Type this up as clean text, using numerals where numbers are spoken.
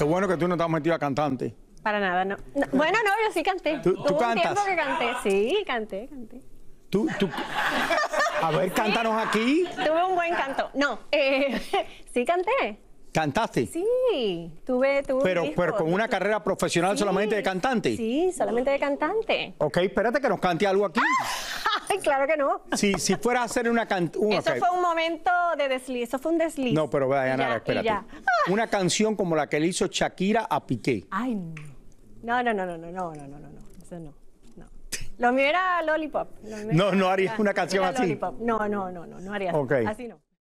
Qué bueno que tú no te has metido a cantante. Para nada, no. Bueno, no, yo sí canté. ¿Tú Hubo cantas? un tiempo que canté. Sí, canté. Tú. A ver, cántanos aquí. Tuve un buen canto. No, sí canté. ¿Cantaste? Sí, tuve Pero un disco. con una carrera profesional Sí, solamente de cantante. Sí, solamente de cantante. Ok, espérate que nos cante algo aquí. Ay, claro que no. Si fueras a hacer una canción. Eso fue un momento de desliz, eso fue un desliz. No, pero vaya, Y nada, ya, espérate. y ya. Una canción como la que le hizo Shakira a Piqué. Ay, no, eso no. Lo mío era Lollipop. No harías una canción era así. Lollipop. No haría Ok. así no.